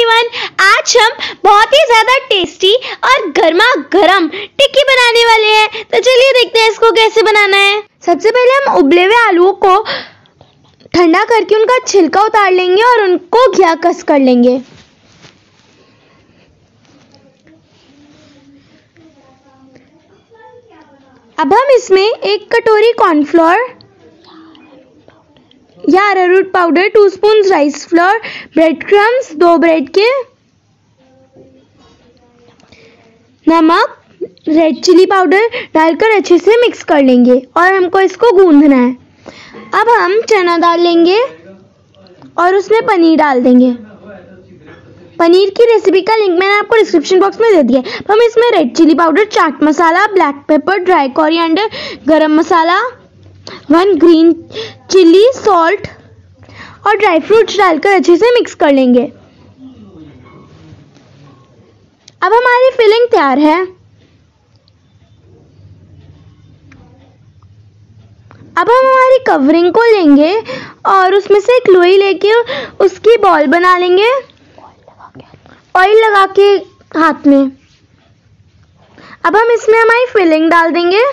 Everyone, आज हम बहुत ही ज्यादा टेस्टी और गर्मा गर्म टिक्की बनाने वाले हैं। तो चलिए देखते हैं इसको कैसे बनाना है। सबसे पहले हम उबले हुए आलूओं को ठंडा करके उनका छिलका उतार लेंगे और उनको घिया कस कर लेंगे। अब हम इसमें 1 कटोरी कॉर्नफ्लोर या arrowroot powder, 2 spoon rice flour, bread crumbs, 2 bread के, नमक, रेड चिली पाउडर डालकर अच्छे से मिक्स कर लेंगे और हमको इसको गूंदना है। अब हम चना दाल लेंगे और उसमें पनीर डाल देंगे। पनीर की रेसिपी का लिंक मैंने आपको डिस्क्रिप्शन बॉक्स में दे दिया है। हम इसमें red chilli powder, chaat masala, black pepper, dry coriander, garam masala, 1 green chilli, salt और ड्राई फ्रूट्स डालकर अच्छे से मिक्स कर लेंगे। अब हमारी फिलिंग तैयार है। अब हम हमारी कवरिंग को लेंगे और उसमें से एक लोई लेके उसकी बॉल बना लेंगे, ऑयल लगा के हाथ में। अब हम इसमें हमारी फिलिंग डाल देंगे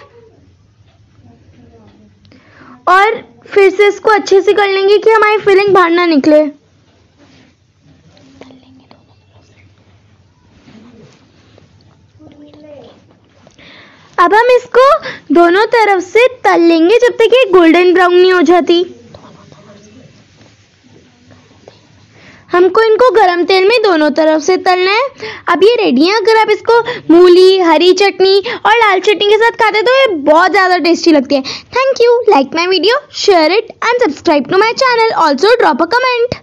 और फिर से इसको अच्छे से कर लेंगे कि हमारी फिलिंग बाहर ना निकले। अब हम इसको दोनों तरफ से तल लेंगे जब तक ये गोल्डन ब्राउन नहीं हो जाती। हमको इनको गरम तेल में दोनों तरफ से तलना है। अब ये रेडी है। अगर आप इसको मूली, हरी चटनी और लाल चटनी के साथ खाते हैं तो ये बहुत ज़्यादा टेस्टी लगती है। Thank you. Like my video, share it and subscribe to my channel. Also drop a comment.